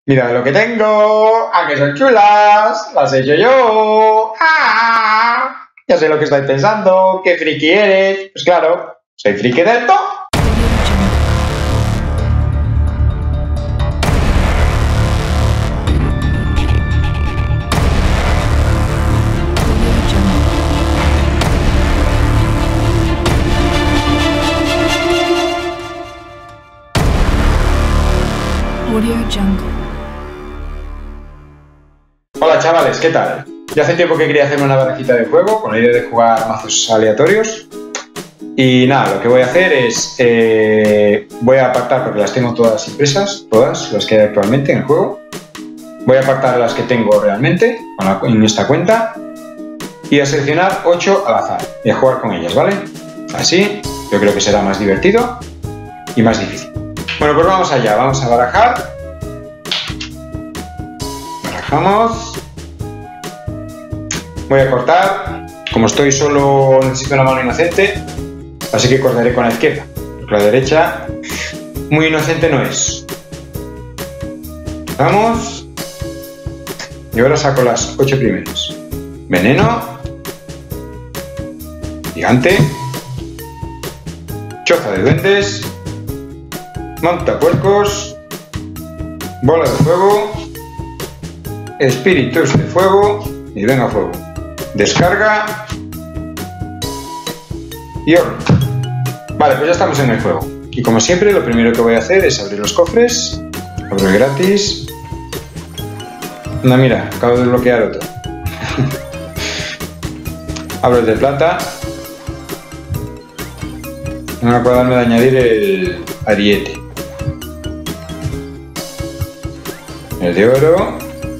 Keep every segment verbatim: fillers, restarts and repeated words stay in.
Mira lo que tengo, ¿a que son chulas? Las he hecho yo. ¡Ah! Ya sé lo que estáis pensando, ¿qué friki eres? Pues claro, soy friki de esto. Audio Jungle. Hola chavales, ¿qué tal? Ya hace tiempo que quería hacerme una barajita de juego con la idea de jugar mazos aleatorios. Y nada, lo que voy a hacer es... Eh, voy a apartar, porque las tengo todas impresas, todas las que hay actualmente en el juego. Voy a apartar las que tengo realmente con la, en esta cuenta. Y a seleccionar ocho al azar y a jugar con ellas, ¿vale? Así, yo creo que será más divertido y más difícil. Bueno, pues vamos allá, vamos a barajar. Barajamos. Voy a cortar. Como estoy solo, necesito una mano inocente, así que cortaré con la izquierda, porque la derecha muy inocente no es. Vamos. Y ahora saco las ocho primeras. Veneno. Gigante. Choza de duendes. Montapuercos, bola de fuego, espíritus de fuego y venga fuego. Descarga y horno. Vale, pues ya estamos en el juego. Y como siempre, lo primero que voy a hacer es abrir los cofres. Abro el gratis. Anda, mira, acabo de desbloquear otro. Abro el de plata. No me acuerdo de añadir el ariete. El de oro.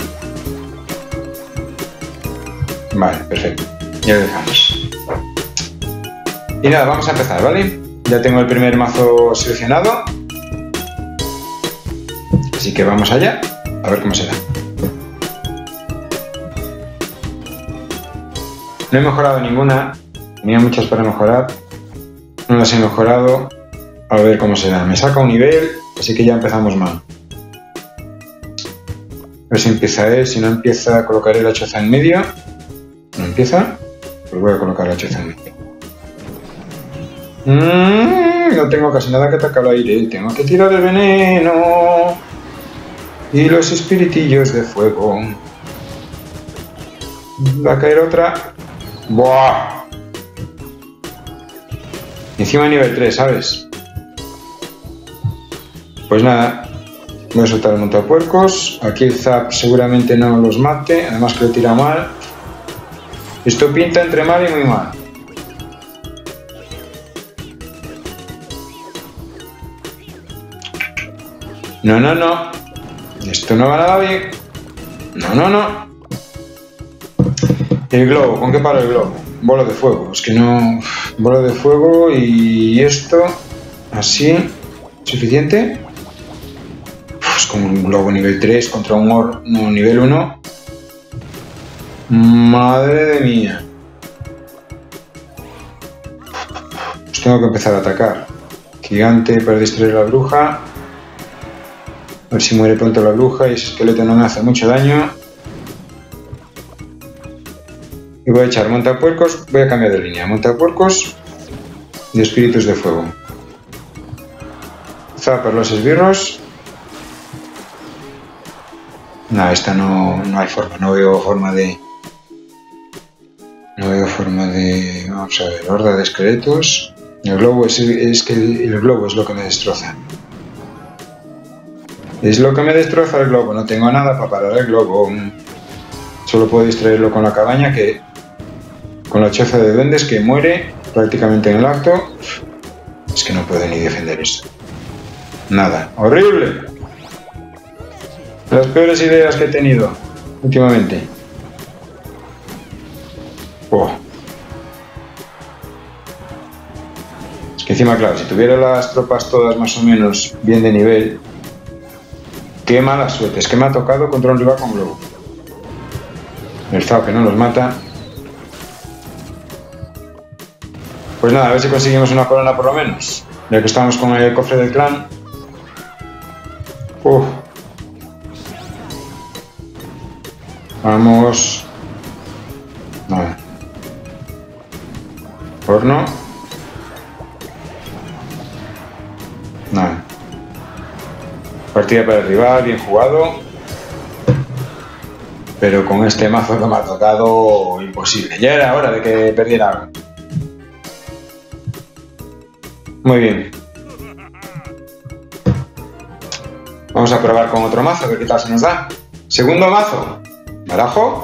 Vale, perfecto. Ya lo dejamos. Y nada, vamos a empezar, ¿vale? Ya tengo el primer mazo seleccionado. Así que vamos allá. A ver cómo será. No he mejorado ninguna. Tenía muchas para mejorar. No las he mejorado. A ver cómo será. Me saca un nivel, así que ya empezamos mal. A ver si empieza él, si no empieza colocaré la choza en medio. No empieza, pues voy a colocar la choza en medio. Mm, no tengo casi nada que atacar al aire, tengo que tirar el veneno. Y los espiritillos de fuego. Va a caer otra. ¡Buah! Encima nivel tres, ¿sabes? Pues nada. Voy a soltar el montapuercos. Aquí el zap seguramente no los mate. Además que lo tira mal. Esto pinta entre mal y muy mal. No, no, no. Esto no va nada bien. No, no, no. El globo. ¿Con qué para el globo? Bola de fuego. Es que no... Bola de fuego y esto... Así. ¿Suficiente? Con un globo nivel tres contra un or no, nivel uno. Madre de mía. Pues tengo que empezar a atacar. Gigante para distraer a la bruja. A ver si muere pronto la bruja y ese esqueleto no me hace mucho daño. Y voy a echar montapuercos. Voy a cambiar de línea. Montapuercos y espíritus de fuego. Zapar los esbirros. No, esta no, no hay forma, no veo forma de... No veo forma de... Vamos a ver, horda de esqueletos. El globo es, es que el, el globo es lo que me destroza. Es lo que me destroza el globo, no tengo nada para parar el globo. Solo puedo distraerlo con la cabaña que... Con la choza de duendes que muere prácticamente en el acto. Es que no puedo ni defender esto. Nada, horrible. Las peores ideas que he tenido últimamente. Oh. Es que encima, claro, si tuviera las tropas todas más o menos bien de nivel, qué mala suerte. Es que me ha tocado contra un rival con globo. El zao que no los mata. Pues nada, a ver si conseguimos una corona por lo menos. Ya que estamos con el cofre del clan. Uf. Vamos. Vale. Horno. Vale. Partida para el rival, bien jugado. Pero con este mazo que me ha tocado, imposible. Ya era hora de que perdiera algo. Muy bien. Vamos a probar con otro mazo, a ver qué tal se nos da. Segundo mazo. Barajo.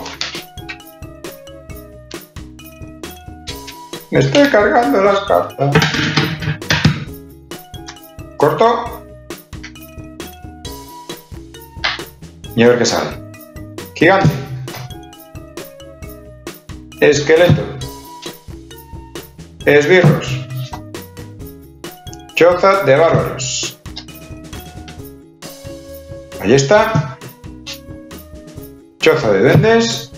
Me estoy cargando las cartas. Corto. Y a ver qué sale. Gigante. Esqueleto. Esbirros. Choza de bárbaros. Ahí está. Choza de duendes.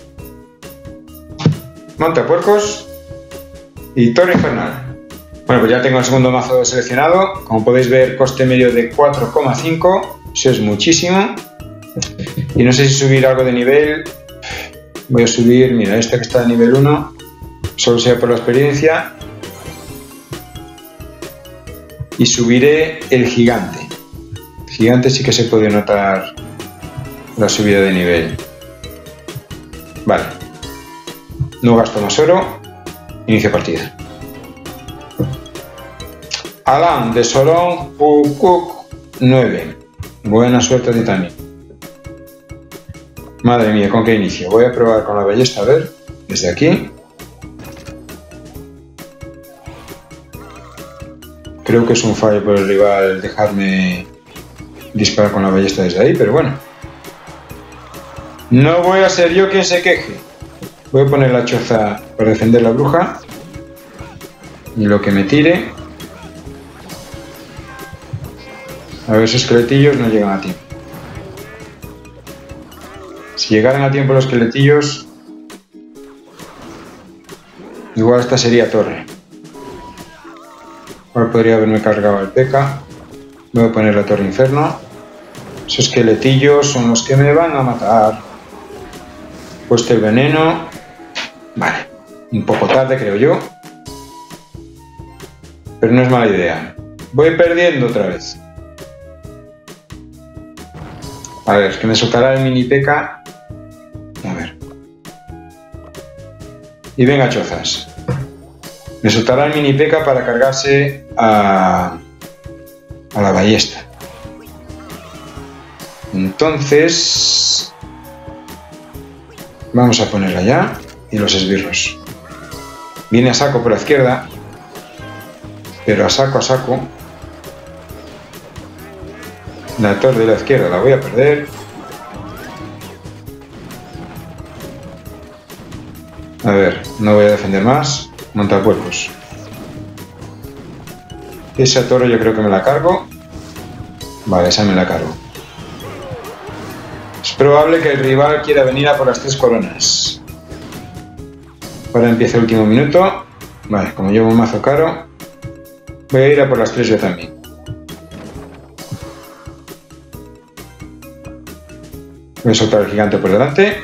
Montapuercos. Y torre infernal. Bueno, pues ya tengo el segundo mazo seleccionado. Como podéis ver, coste medio de cuatro coma cinco. Eso es muchísimo. Y no sé si subir algo de nivel. Voy a subir, mira, este que está a nivel uno. Solo sea por la experiencia. Y subiré el gigante. El gigante sí que se puede notar la subida de nivel. Vale. No gasto más oro. Inicio partida. Alan de Solón Pukuk nueve. Buena suerte de Titanic. Madre mía, ¿con qué inicio? Voy a probar con la ballesta, a ver, desde aquí. Creo que es un fallo por el rival dejarme disparar con la ballesta desde ahí, pero bueno. No voy a ser yo quien se queje. Voy a poner la choza para defender la bruja. Y lo que me tire. A ver, esos esqueletillos no llegan a tiempo. Si llegaran a tiempo los esqueletillos, igual esta sería torre. Ahora podría haberme cargado el P K. Voy a poner la torre inferno. Esos esqueletillos son los que me van a matar. Puesto el veneno. Vale, un poco tarde creo yo. Pero no es mala idea. Voy perdiendo otra vez. A ver, que me soltará el mini P K. A ver. Y venga, chozas. Me soltará el mini P K para cargarse a, a la ballesta. Entonces... vamos a ponerla ya. Y los esbirros. Viene a saco por la izquierda. Pero a saco, a saco. La torre de la izquierda la voy a perder. A ver, no voy a defender más. Montapuercos. Esa torre yo creo que me la cargo. Vale, esa me la cargo. Es probable que el rival quiera venir a por las tres coronas. Ahora empieza el último minuto. Vale, como llevo un mazo caro, voy a ir a por las tres yo también. Voy a soltar el gigante por delante.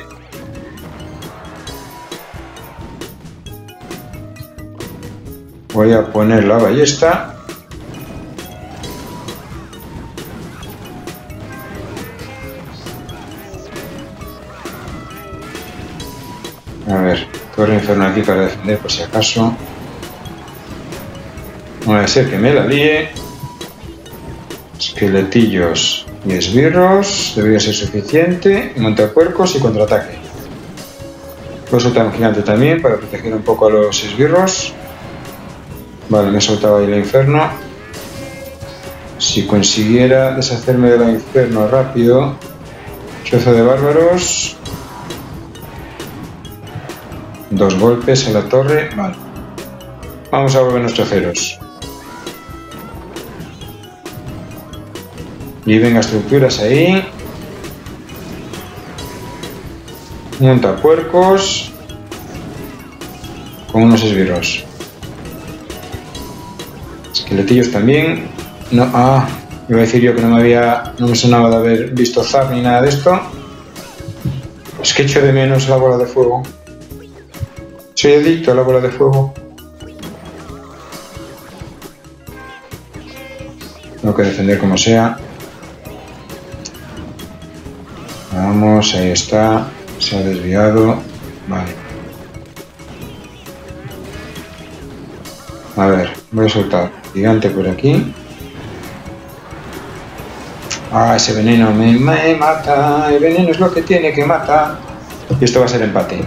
Voy a poner la ballesta. A ver, torre infernal aquí para defender por si acaso. No va a ser que me la líe. Esqueletillos y esbirros. Debería ser suficiente. Montapuercos y contraataque. Voy a soltar un gigante también para proteger un poco a los esbirros. Vale, me he soltado ahí el inferno. Si consiguiera deshacerme del inferno rápido. Choza de bárbaros. Dos golpes a la torre. Vale. Vamos a volver nuestros ceros. Y venga estructuras ahí. Montapuercos. Con unos esbirros. Esqueletillos también. No, ah, iba a decir yo que no me había. No me sonaba de haber visto zap ni nada de esto. Es que echo de menos la bola de fuego. Soy adicto a la bola de fuego. Tengo que defender como sea. Vamos, ahí está. Se ha desviado. Vale. A ver, voy a soltar gigante por aquí. Ah, ese veneno me, me mata. El veneno es lo que tiene que matar. Y esto va a ser empate.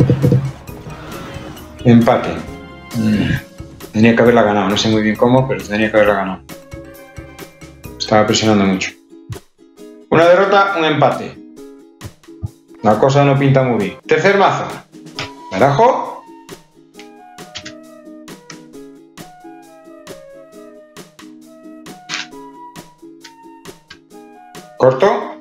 Empate. Mm. Tenía que haberla ganado. No sé muy bien cómo, pero tenía que haberla ganado. Estaba presionando mucho. Una derrota, un empate. La cosa no pinta muy bien. Tercer mazo. Barajo. Corto.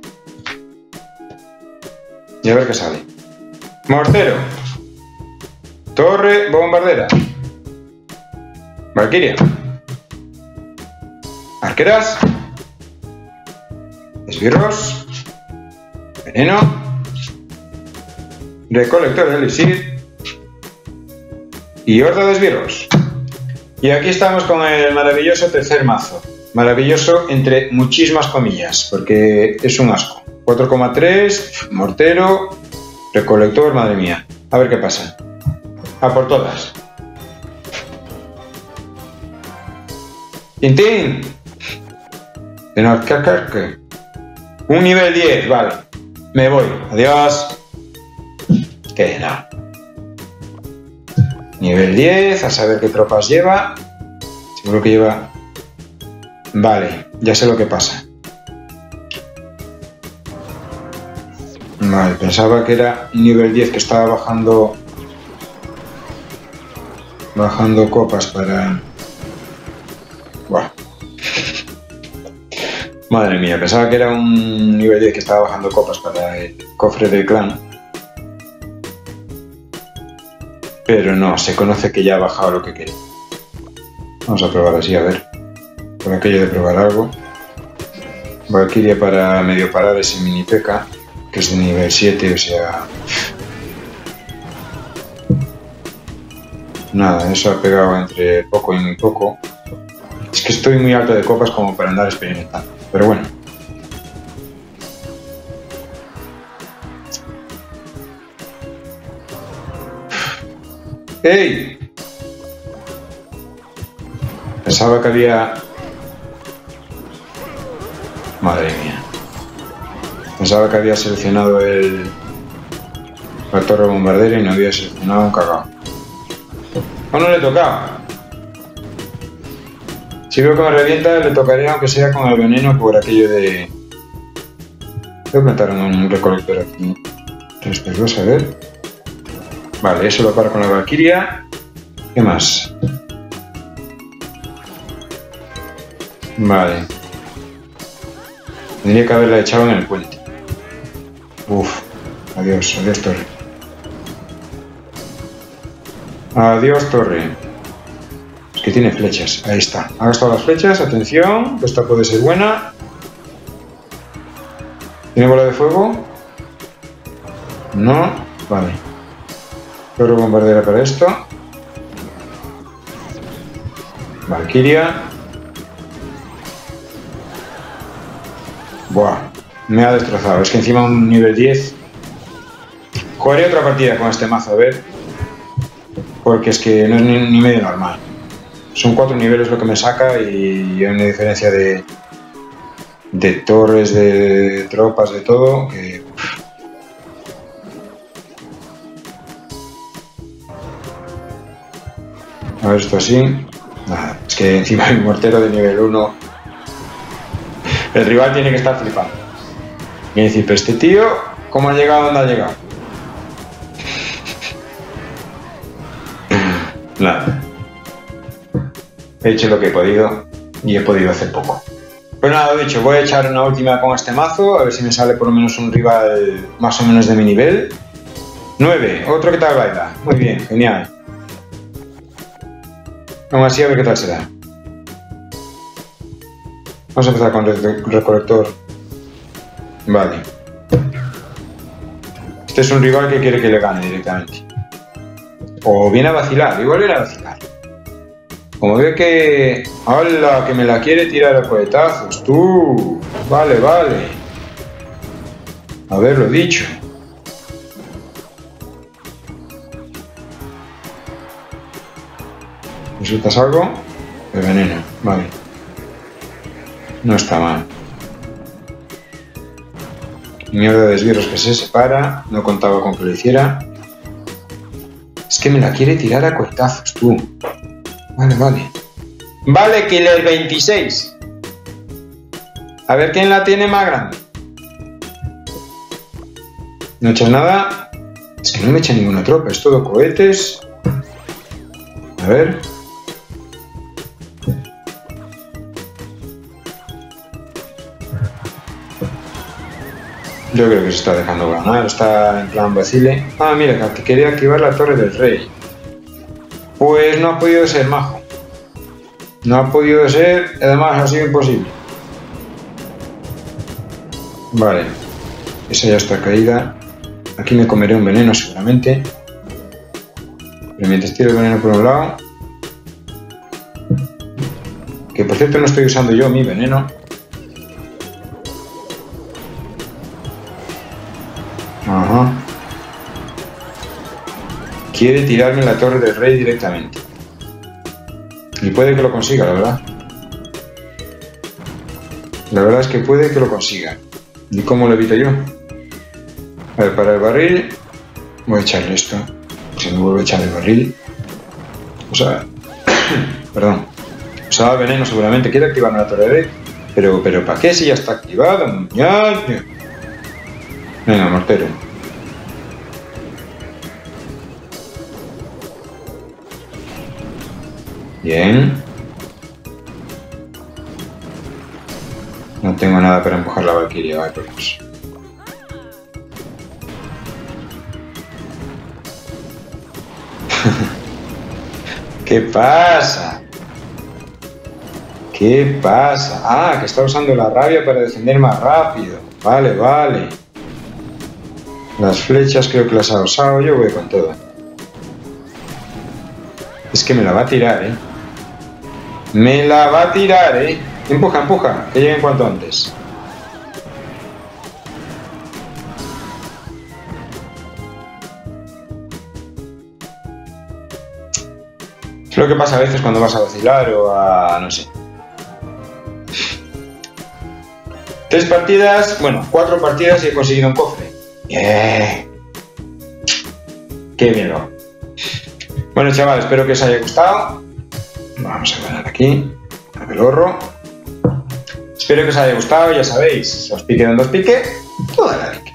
Y a ver qué sale. Mortero. Torre bombardera. Valquiria. Arqueras. Esbirros. Veneno. Recolector de elixir. Y horda de esbirros. Y aquí estamos con el maravilloso tercer mazo. Maravilloso entre muchísimas comillas, porque es un asco. cuatro coma tres, mortero, recolector, madre mía. A ver qué pasa. A por todas. Tintín. De Norcarcarque. Un nivel diez, vale. Me voy. Adiós. Que no. Nivel diez, a saber qué tropas lleva. Seguro que lleva... Vale, ya sé lo que pasa. Vale, pensaba que era nivel diez, que estaba bajando... Bajando copas para... Buah. Madre mía, pensaba que era un nivel diez que estaba bajando copas para el cofre del clan. Pero no, se conoce que ya ha bajado lo que quería. Vamos a probar así, a ver. Por aquello de probar algo. Valquiria para medio parar ese mini P K, que es de nivel siete, o sea... Nada, eso ha pegado entre poco y muy poco. Es que estoy muy alto de copas como para andar experimentando, pero bueno. ¡Ey! Pensaba que había... Madre mía. Pensaba que había seleccionado el... la torre bombardera y no había seleccionado un cagao. ¿O no le tocaba? Si veo que me revienta, le tocaría aunque sea con el veneno por aquello de... Voy a plantar un recolector aquí. tres dos, a ver. Vale, eso lo paro con la Valquiria. ¿Qué más? Vale. Tendría que haberla echado en el puente. Uf. Adiós, adiós torre. Adiós torre. Es que tiene flechas. Ahí está. Ha gastado las flechas. Atención, que esta puede ser buena. ¿Tiene bola de fuego? No. Vale. Torre bombardera para esto. Valquiria. Buah, me ha destrozado. Es que encima un nivel diez. Jugaré otra partida con este mazo, a ver. Porque es que no es ni, ni medio normal. Son cuatro niveles lo que me saca y hay una diferencia de, de torres, de, de tropas, de todo. Que... A ver esto así. Nada, es que encima hay un mortero de nivel uno. El rival tiene que estar flipando. Y decir, pero este tío, ¿cómo ha llegado? ¿Dónde ha llegado? Nada. He hecho lo que he podido y he podido hacer poco. Pues nada, lo dicho, voy a echar una última con este mazo, a ver si me sale por lo menos un rival más o menos de mi nivel. nueve, otro que tal baila. Muy bien, genial. Aún así, a ver qué tal será. Vamos a empezar con el recolector. Vale. Este es un rival que quiere que le gane directamente. O viene a vacilar, igual viene a vacilar. Como ve que... ¡Hala! Que me la quiere tirar a cohetazos, tú. Vale, vale. Haberlo dicho. ¿Resultas algo? De veneno, vale. No está mal. Mierda de esbirros que se separa. No contaba con que lo hiciera. Es que me la quiere tirar a cohetazos, tú. Vale, vale. Vale, Killer veintiséis. A ver quién la tiene más grande. ¿No echas nada? Es que no me echa ninguna tropa. Es todo cohetes. A ver. Yo creo que se está dejando ganar. Está en plan vacile. Ah, mira, que quería activar la torre del rey. Pues no ha podido ser, majo. No ha podido ser. Además ha sido imposible. Vale. Esa ya está caída. Aquí me comeré un veneno seguramente. Pero mientras tiro el veneno por un lado. Que por cierto no estoy usando yo mi veneno. Ajá. Quiere tirarme la torre del rey directamente. Y puede que lo consiga, la verdad. La verdad es que puede que lo consiga. ¿Y cómo lo evito yo? A ver, para el barril voy a echarle esto. Si no vuelvo a echar el barril. O sea... perdón. Usaba veneno seguramente. Quiere activarme la torre del rey. Pero, pero ¿para qué si ya está activado, muñaño? Venga, mortero. Bien. No tengo nada para empujar la valquiria, vaya por Dios. ¿Qué pasa? ¿Qué pasa? Ah, que está usando la rabia para defender más rápido. Vale, vale. Las flechas creo que las ha usado. Yo voy con todo. Es que me la va a tirar, ¿eh? Me la va a tirar, ¿eh? Empuja, empuja. Que lleguen cuanto antes. Es lo que pasa a veces cuando vas a vacilar o a... no sé. Tres partidas... Bueno, cuatro partidas y he conseguido un cofre. Yeah. Qué bien lo. Bueno, chavales, espero que os haya gustado. Vamos a ganar aquí. A ver el horro. Espero que os haya gustado, ya sabéis. Si os pique donde os pique, toda la vida.